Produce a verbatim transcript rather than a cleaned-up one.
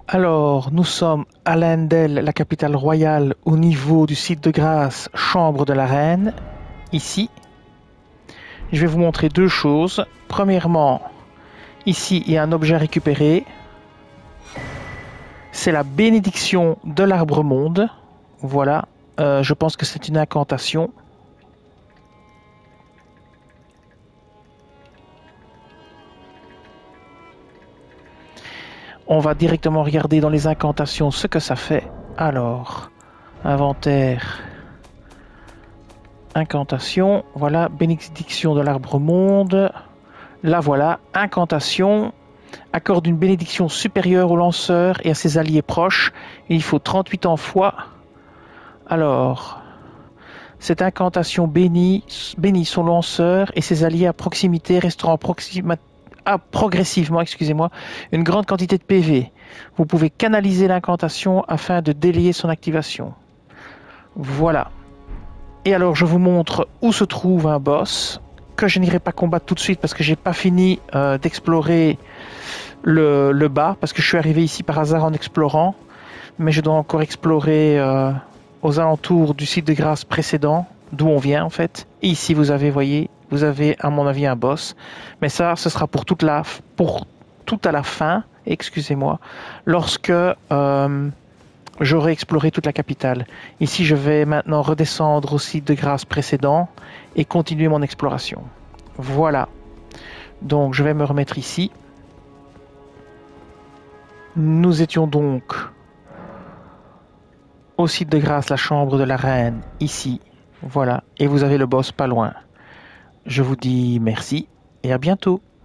Alors, nous sommes à Leyndell, la capitale royale, au niveau du site de grâce Chambre de la Reine, ici. Je vais vous montrer deux choses. Premièrement, ici, il y a un objet récupéré. C'est la bénédiction de l'arbre-monde. Voilà, euh, je pense que c'est une incantation. On va directement regarder dans les incantations ce que ça fait. Alors, inventaire, incantation, voilà, bénédiction de l'arbre-monde. Là voilà, incantation, accorde une bénédiction supérieure au lanceur et à ses alliés proches. Il faut trente-huit ans fois. Alors, cette incantation bénit, bénit son lanceur et ses alliés à proximité, restaurant proxima, ah, progressivement, excusez-moi, une grande quantité de P V. Vous pouvez canaliser l'incantation afin de délayer son activation. Voilà. Et alors, je vous montre où se trouve un boss que je n'irai pas combattre tout de suite parce que j'ai pas fini euh, d'explorer le, le bas, parce que je suis arrivé ici par hasard en explorant, mais je dois encore explorer euh, aux alentours du site de grâce précédent, d'où on vient en fait. Et ici, vous avez, voyez, vous avez à mon avis un boss, mais ça, ce sera pour toute la, pour tout à la fin, excusez-moi, lorsque euh, j'aurai exploré toute la capitale. Ici, je vais maintenant redescendre au site de grâce précédent et continuer mon exploration. Voilà. Donc, je vais me remettre ici. Nous étions donc au site de grâce, la chambre de la reine, ici. Voilà. Et vous avez le boss pas loin. Je vous dis merci et à bientôt.